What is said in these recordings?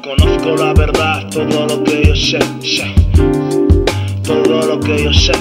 conozco la verdad, todo lo que yo sé, todo lo que yo sé,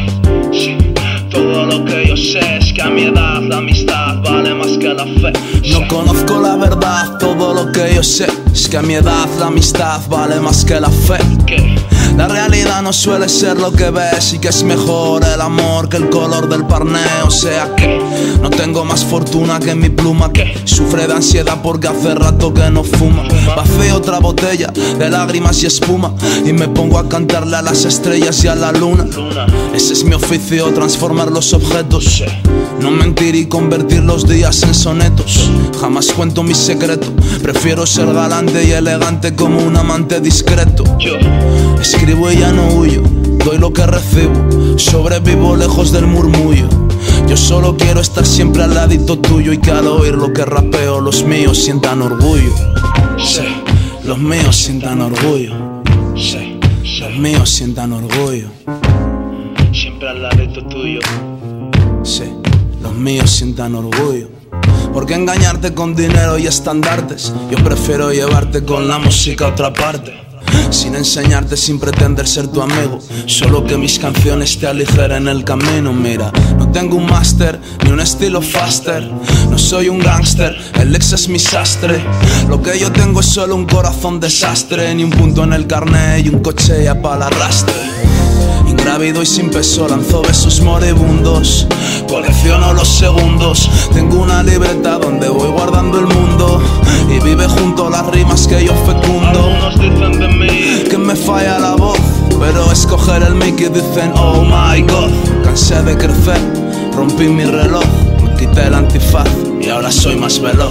todo lo que yo sé es que a mi edad la amistad vale más que la fe. No conozco la verdad, todo lo que yo sé es que a mi edad la amistad vale más que la fe. ¿Qué? La realidad no suele ser lo que ves y que es mejor el amor que el color del parné. O sea que no tengo más fortuna que mi pluma, que sufre de ansiedad porque hace rato que no fuma. Vacío otra botella de lágrimas y espuma y me pongo a cantarle a las estrellas y a la luna. Ese es mi oficio, transformar los objetos, no mentir y convertir los días en sonetos. Jamás cuento mi secreto, prefiero ser galante y elegante como un amante discreto. Escribo y ya no huyo, doy lo que recibo, sobrevivo lejos del murmullo. Yo solo quiero estar siempre al ladito tuyo y que al oír lo que rapeo los míos sientan orgullo. Los míos sientan orgullo. Los míos sientan orgullo. Siempre al ladito tuyo. Los míos sientan orgullo. ¿Por qué engañarte con dinero y estandartes? Yo prefiero llevarte con la música a otra parte, sin enseñarte, sin pretender ser tu amigo, solo que mis canciones te aligeren el camino. Mira, no tengo un máster, ni un estilo faster, no soy un gángster, el ex es mi sastre. Lo que yo tengo es solo un corazón desastre, ni un punto en el carnet y un coche ya para el arrastre. Ingrávido y sin peso lanzo besos moribundos, colecciono los segundos. Tengo una libreta donde voy guardando el mundo y vive junto a las rimas que yo fecundo. Algunos dicen de mí que me falla la voz, pero escoger el mic y dicen oh my god. Cansé de crecer, rompí mi reloj, me quité el antifaz y ahora soy más veloz.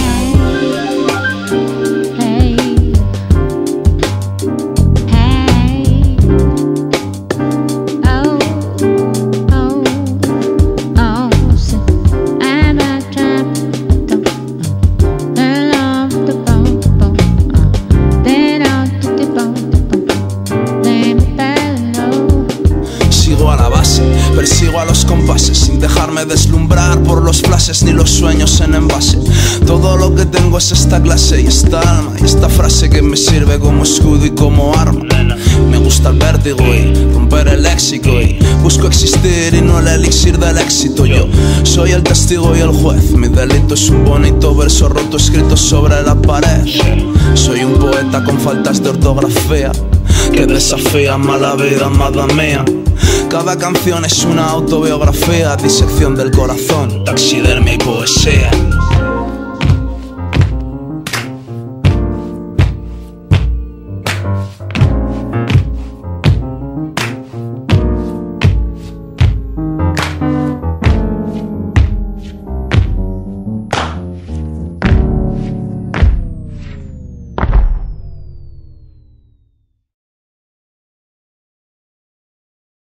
Persigo a los compases sin dejarme deslumbrar por los flashes ni los sueños en envase. Todo lo que tengo es esta clase y esta alma y esta frase que me sirve como escudo y como arma. Me gusta el vértigo y romper el léxico y busco existir y no el elixir del éxito. Yo soy el testigo y el juez, mi delito es un bonito verso roto escrito sobre la pared. Soy un poeta con faltas de ortografía que desafía mala vida, amada mía. Cada canción es una autobiografía, disección del corazón, taxidermia y poesía.